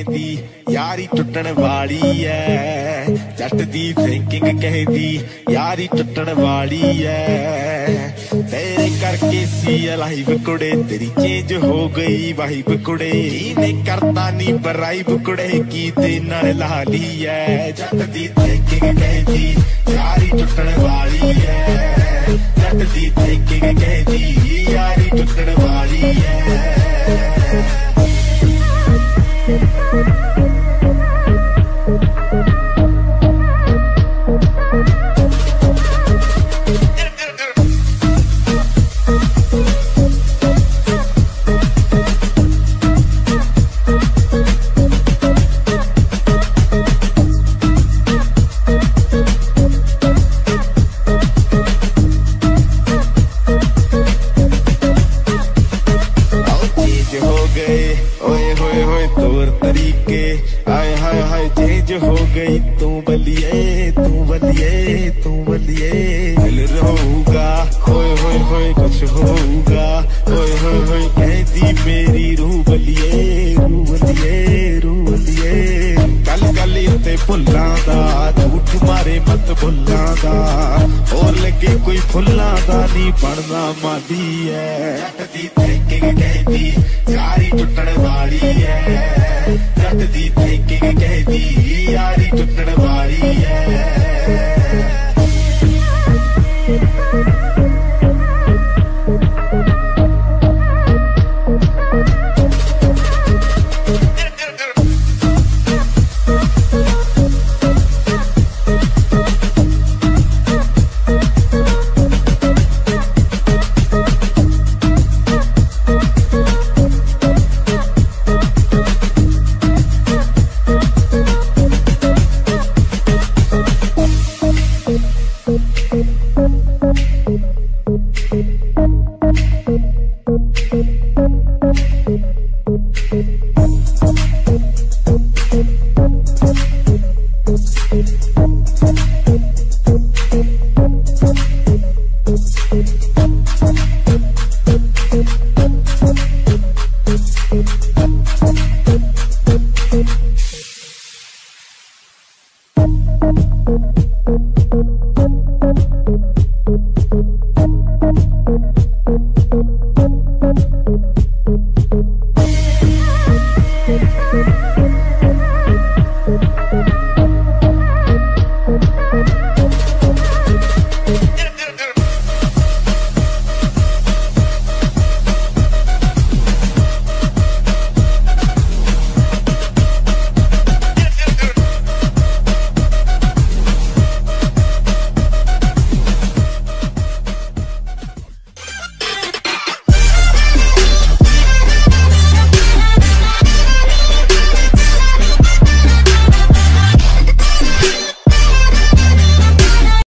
कहती यारी टुटन वाली है, जट दी थिंकिंग कहती यारी टुटन वाली है। तेरे करके सी लाइफ कुड़े तेरी चेंज हो गई वाइब कुड़े, ने करता नी बराइब कुड़े की ते नाल ला ली है। जट दी थिंकिंग कहती यारी टुटन वाली है, जट दी थिंकिंग कहती यारी टुटन वाली है। ओए होए होए तौर तरीके आए हाय हाय चेंज हो गई, तू बलिए तू बलिए तू बलिए। दिल रहूगा होए होए होए कुछ होगा, होए होए होए कहती मेरी रूह बलिए रूह बलिए रूह बलिए। गल गल उत्ते भुल्लां दा झूठ मारे मत भुल्लां दा, और लगे कोई फुल्लां दा नी बनना मादी है। जट दी थिंकिंग कहती यारी टुटन वाली है, जट दी थिंकिंग कहती यारी टुटन वाली है। Thank you.